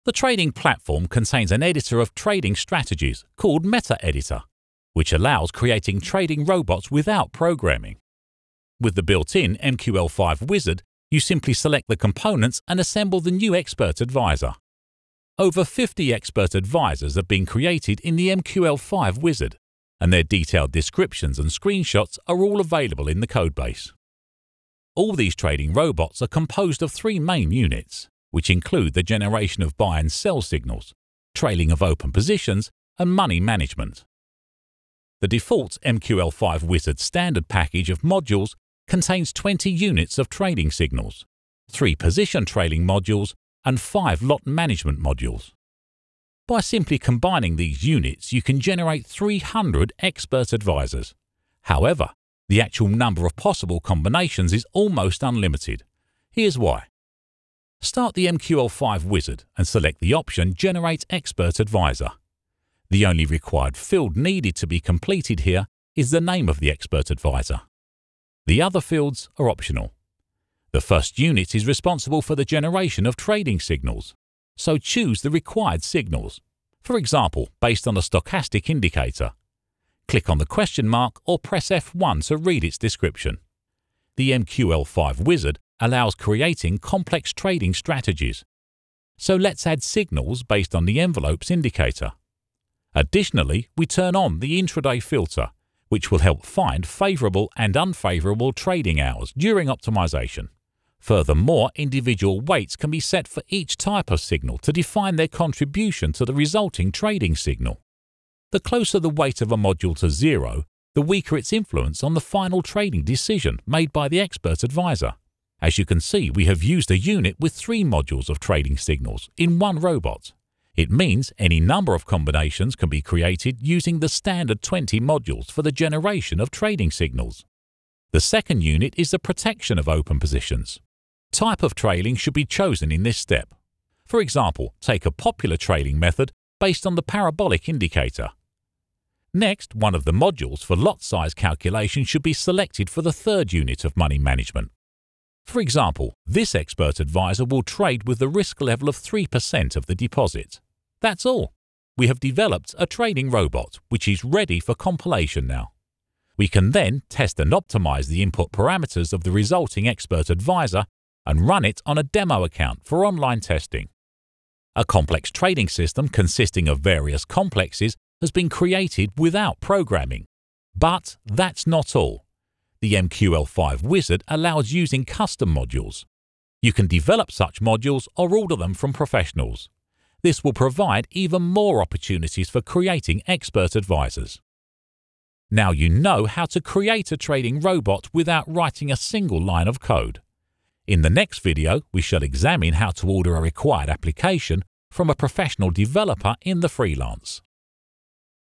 The trading platform contains an editor of trading strategies called MetaEditor, which allows creating trading robots without programming. With the built-in MQL5 Wizard, you simply select the components and assemble the new expert advisor. Over 50 expert advisors have been created in the MQL5 Wizard, and their detailed descriptions and screenshots are all available in the codebase. All these trading robots are composed of three main units, which include the generation of buy and sell signals, trailing of open positions, and money management. The default MQL5 Wizard standard package of modules contains 20 units of trading signals, 3 position trailing modules, and 5 lot management modules. By simply combining these units, you can generate 300 expert advisors. However, the actual number of possible combinations is almost unlimited. Here's why. Start the MQL5 Wizard and select the option Generate Expert Advisor. The only required field needed to be completed here is the name of the expert advisor. The other fields are optional. The first unit is responsible for the generation of trading signals, so choose the required signals, for example, based on a stochastic indicator. Click on the question mark or press F1 to read its description. The MQL5 Wizard allows creating complex trading strategies. So let's add signals based on the envelopes indicator. Additionally, we turn on the intraday filter, which will help find favorable and unfavorable trading hours during optimization. Furthermore, individual weights can be set for each type of signal to define their contribution to the resulting trading signal. The closer the weight of a module to 0, the weaker its influence on the final trading decision made by the expert advisor. As you can see, we have used a unit with 3 modules of trading signals in one robot. It means any number of combinations can be created using the standard 20 modules for the generation of trading signals. The second unit is the protection of open positions. Type of trailing should be chosen in this step. For example, take a popular trailing method based on the parabolic indicator. Next, one of the modules for lot size calculation should be selected for the third unit of money management. For example, this expert advisor will trade with the risk level of 3% of the deposit. That's all. We have developed a trading robot which is ready for compilation now. We can then test and optimize the input parameters of the resulting expert advisor and run it on a demo account for online testing. A complex trading system consisting of various complexes has been created without programming. But that's not all. The MQL5 Wizard allows using custom modules. You can develop such modules or order them from professionals. This will provide even more opportunities for creating expert advisors. Now you know how to create a trading robot without writing a single line of code. In the next video, we shall examine how to order a required application from a professional developer in the freelance.